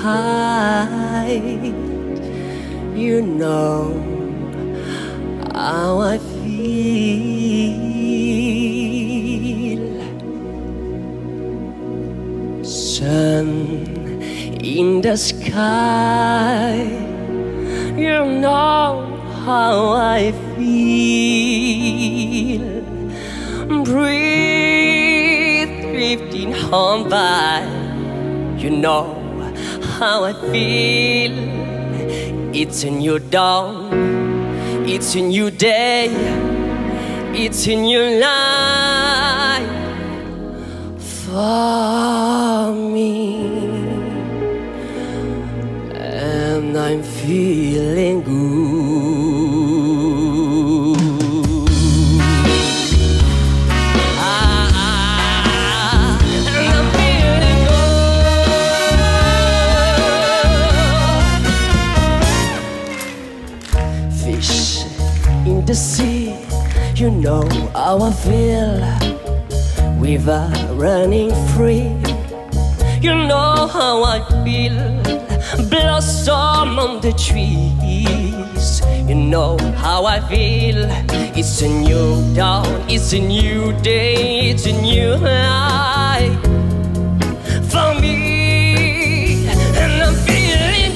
hide. You know how I feel. Sun in the sky, you know how I feel. Breeze drifting on by, you know how I feel. It's a new dawn, it's a new day, it's a new life for me. And I'm feeling good. And I'm feeling good. Fish in the sea, you know how I feel. River running free, you know how I feel. Blossom on the trees, you know how I feel. It's a new dawn, it's a new day, it's a new life for me. And I'm feeling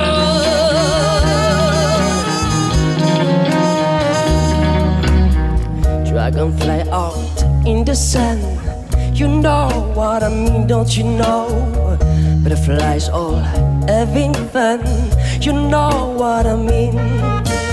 good. Dragonfly out in the sun, you know what I mean, don't you know? Butterflies all having fun, you know what I mean.